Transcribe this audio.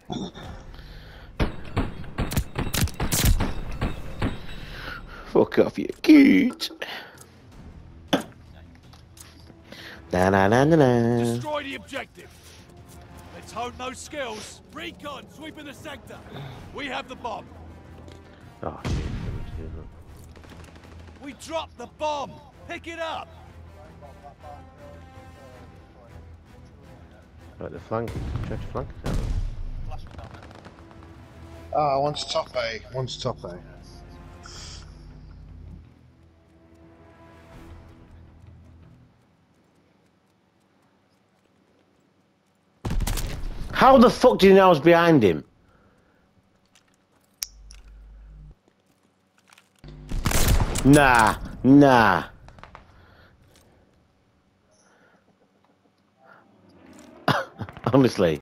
Fuck off, you cute. Na na na na na. Destroy the objective. Let's hone those skills. Recon, sweeping the sector. We have the bomb. Oh shit. We dropped the bomb. Pick it up. Right, the flank. Try to flank it out. One's top A. One's top A. How the fuck did he know I was behind him? Nah, nah. Honestly.